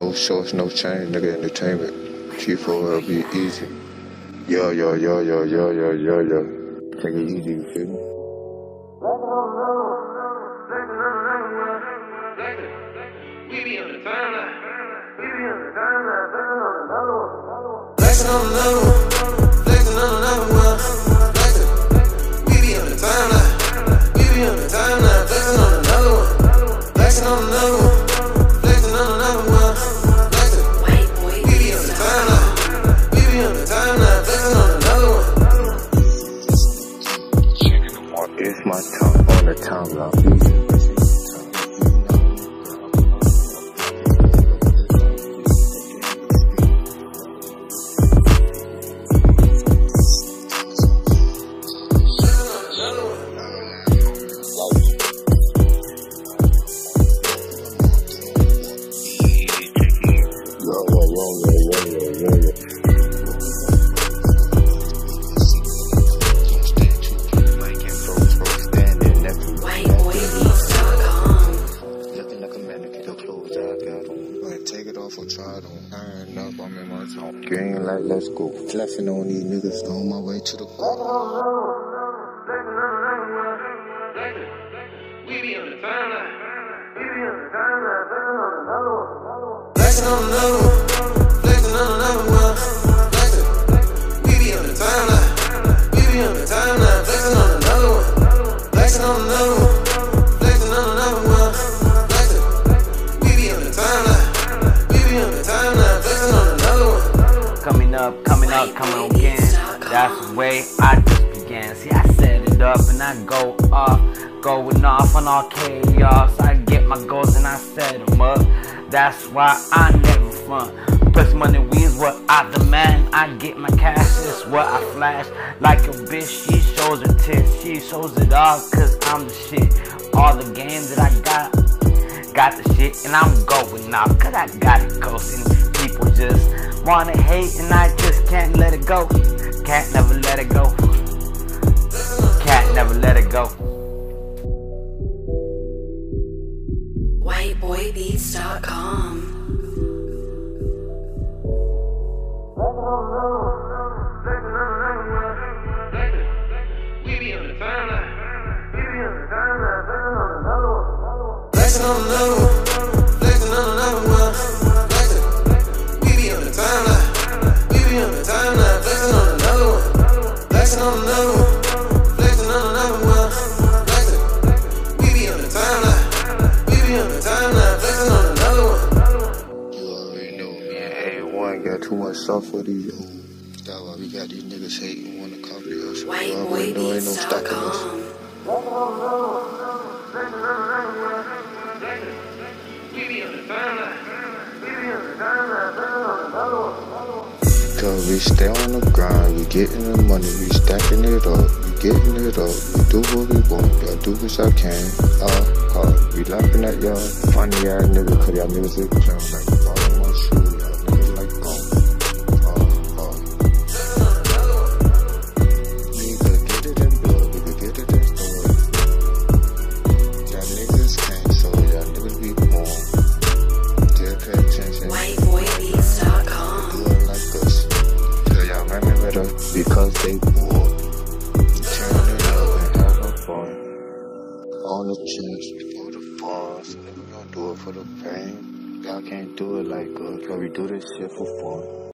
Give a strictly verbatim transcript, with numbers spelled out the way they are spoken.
No shorts, no chain, nigga, entertainment. T four L be easy. Yo, yo, yo, yo, yo, yo, yo, yo. Take it easy, you feel me? We be on the timeline. We be on the timeline. Flexing on another one. Flexing on another one. Flexing. We be on the timeline. We be on the timeline. Flexing on another one. Flexing on another one. Flexing on another one. Flexing. We be on the timeline. We be on the timeline. Flexing on another one. It's my tongue on the timeline. Take it off or try it on. Iron up, I'm in my zone. Green light, let's go. Flexing on these niggas on my way to the bar. We be on the timeline. We be on the timeline. Flexing on another one. Flexing on another one. Flexing. We be on the timeline. We be on the timeline. Flexing on another one. Flexing on another one. Flexing on another one. Flexing. We be on the timeline. Coming up, coming up, coming again. That's the way I just began. See, I set it up and I go off, going off on all chaos. I get my goals and I set them up. That's why I never front. Plus money wins what I demand. I get my cash, is what I flash. Like a bitch, she shows her tits. She shows it off cause I'm the shit. All the games that I got, got the shit and I'm going off cause I got it ghosting. People just wanna hate and I just can't let it go. Can't never let it go. Can't never let it go. white boy beats dot com. We be on the timeline. We be on the timeline. Flexing on another one. Flexing on another one. Flexing. We be on the timeline. We be on the timeline. Flexing on another one. Flexing on another one. Flexing on another one. Flexing. We be on the timeline. We be on the timeline. Flexing on another one. You already know me and A one got too much stuff for these hoes. That's why we got these niggas hating, wanna copy us. white boy beats dot com. We be on the timeline. We be on the timeline. Cause we stay on the grind, we getting the money, we stacking it up, we getting it up, we do what we want, y'all do what y'all can. Uh, uh, we laughing at y'all, funny ass nigga, cause y'all niggas is clown like the bottom of my shoe, y'all niggas like gone. Uh, uh. We could get it in blood, we could get it in story. Y'all niggas can't, so y'all niggas be born. Still pay attention. white boy beats dot com. Do it like us. Tell y'all women better because they bored. Turn it up and have some fun. On the chest, for the bars. Nigga, we don't do it for the pain. Y'all can't do it like us, cause we do this shit for fun.